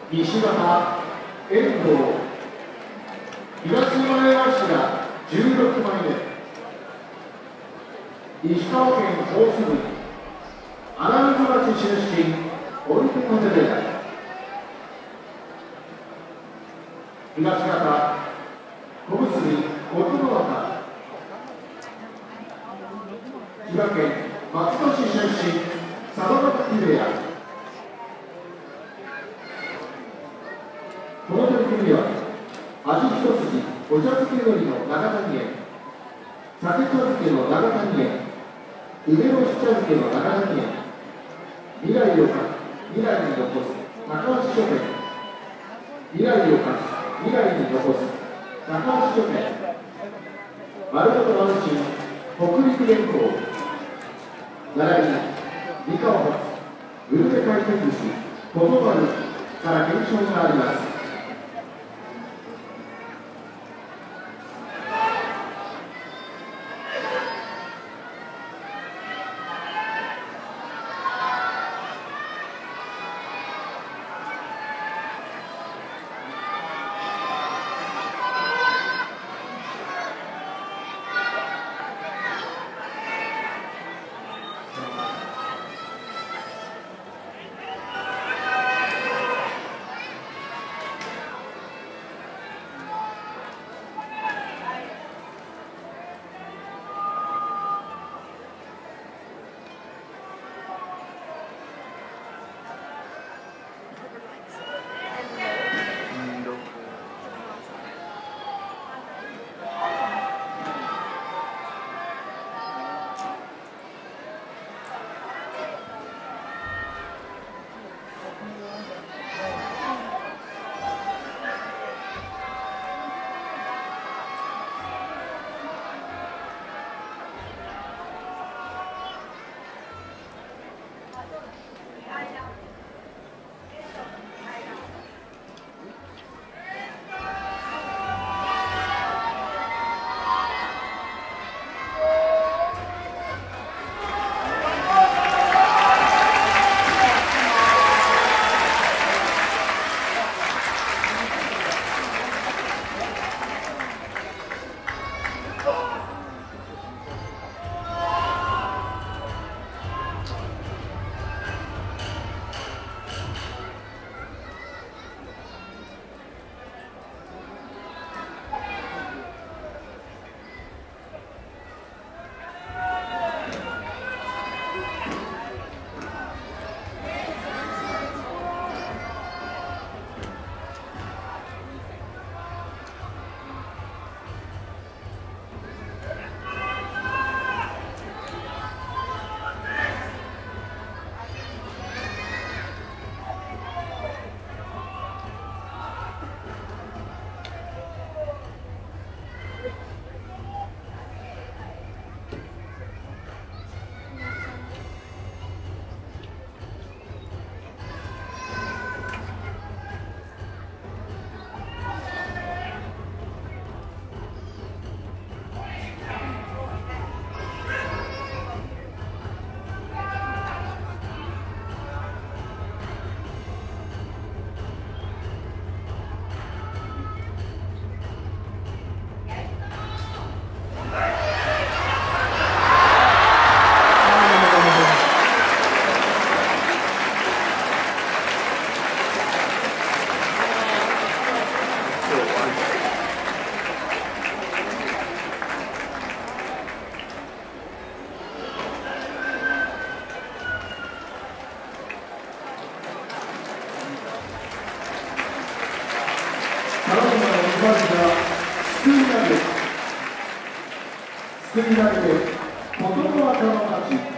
西方、遠藤、東前頭16枚目、石川県大須部、穴水町出身、オルテコテレラ。東方、小結、琴ノ若、千葉県松戸市出身、佐渡ヶ嶽部屋。この取組は味一筋お茶漬け海苔の長谷園、酒茶漬けの長谷園、梅干し茶漬けの長谷園、未来をか未来に残す高橋書店、未来をか未来に残す高橋書店、丸本安心北陸連合、並びに三河発グルメ回転寿司ことまるから検証があります。すくい投げで琴ノ若の勝ち。